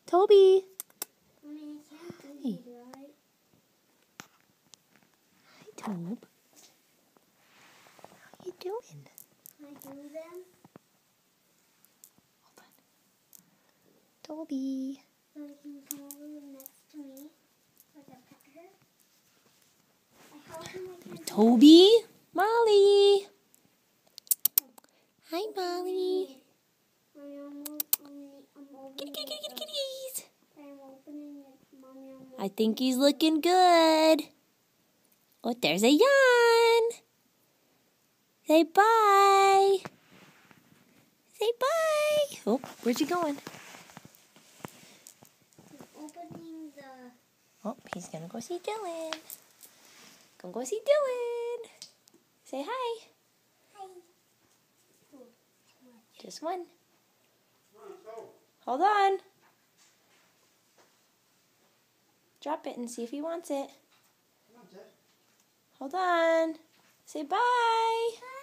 Toby. Hey. Hi, Tobe. How you doing? Can I do them? Hold on. Toby. So you can come over next to me so I can pet her. Toby. Molly. Hi, Molly. Kitties. I'm opening it, Mommy. I think he's looking good. Oh, there's a yawn. Say bye. Say bye. Oh, where's he going? I'm opening the... Oh, he's going to go see Dylan. Go see Dylan. Say hi. Hi. Just one. Hold on. Drop it and see if he wants it. Hold on. Say bye. Hi.